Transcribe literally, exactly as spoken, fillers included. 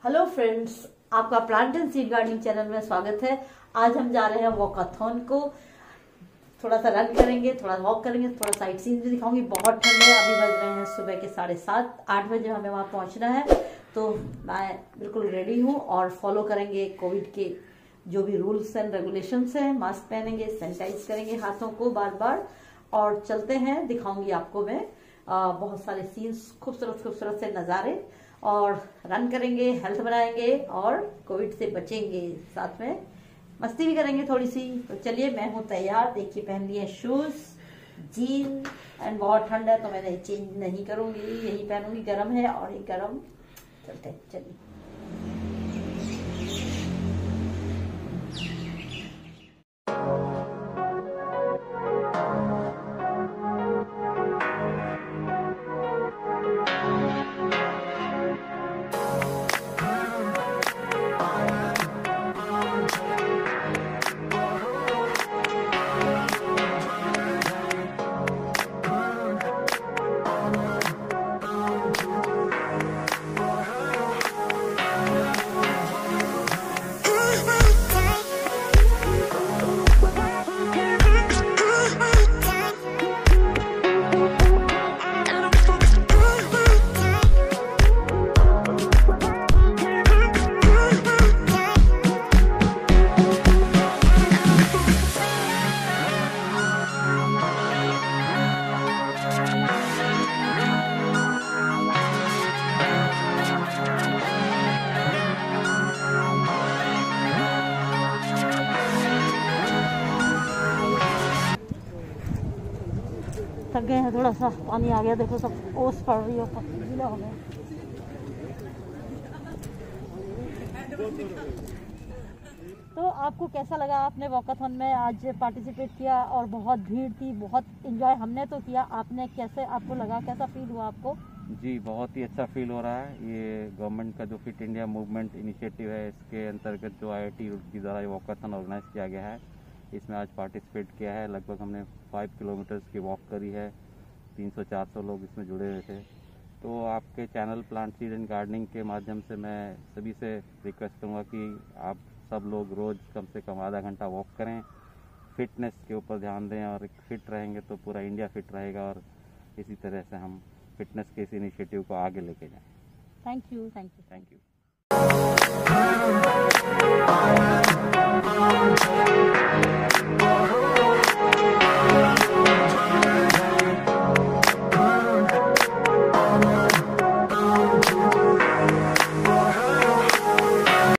Hello friends, आपका plant and seed gardening channel में स्वागत है। आज हम जा रहे हैं वॉकाथॉन को। थोड़ा सा रन करेंगे, थोड़ा वॉक करेंगे, थोड़ा साइट सीन भी दिखाऊंगी। बहुत ठंड है, अभी बज रहे हैं सुबह के साढ़े सात आठ बजे हमें वहाँ पहुँचना है। तो मैं बिल्कुल रेडी हूँ और फॉलो करेंगे कोविड के जो भी रूल्स एंड रेगुलेशंस हैं। मास्क पहनेंगे, सैनिटाइज करेंगे हाथों को बार बार और चलते हैं। दिखाऊंगी आपको मैं आ, बहुत सारे सीन्स, खूबसूरत खूबसूरत से नज़ारे, और रन करेंगे, हेल्थ बनाएंगे और कोविड से बचेंगे। साथ में मस्ती भी करेंगे थोड़ी सी। तो चलिए, मैं हूँ तैयार। देखिए, पहन लिए शूज, जीन, एंड बहुत ठंड है तो मैं चेंज नहीं करूंगी, यही पहनूंगी। गर्म है और ये गर्म। चलते चलिए। थक गए हैं, थोड़ा सा पानी आ गया। देखो, सब ओस पड़ रही है, गीला हो गया। तो आपको कैसा लगा? आपने वॉकाथॉन में आज पार्टिसिपेट किया और बहुत भीड़ थी, बहुत एंजॉय हमने तो किया। आपने कैसे, आपको लगा, कैसा फील हुआ आपको? जी, बहुत ही अच्छा फील हो रहा है। ये गवर्नमेंट का जो फिट इंडिया मूवमेंट इनिशिएटिव है, इसके अंतर्गत जो आई आई टी रुड़की द्वारा ये वॉकाथॉन ऑर्गेनाइज किया गया है, इसमें आज पार्टिसिपेट किया है। लगभग हमने फाइव किलोमीटर्स की वॉक करी है। तीन सौ चार सौ लोग इसमें जुड़े हुए थे। तो आपके channel plant seed and gardening के माध्यम से मैं सभी से रिक्वेस्ट करूँगा कि आप सब लोग रोज़ कम से कम आधा घंटा वॉक करें, फिटनेस के ऊपर ध्यान दें, और फिट रहेंगे तो पूरा इंडिया फिट रहेगा, और इसी तरह से हम फिटनेस के इस इनिशिएटिव को आगे लेके जाएं। Thank you thank you thank you.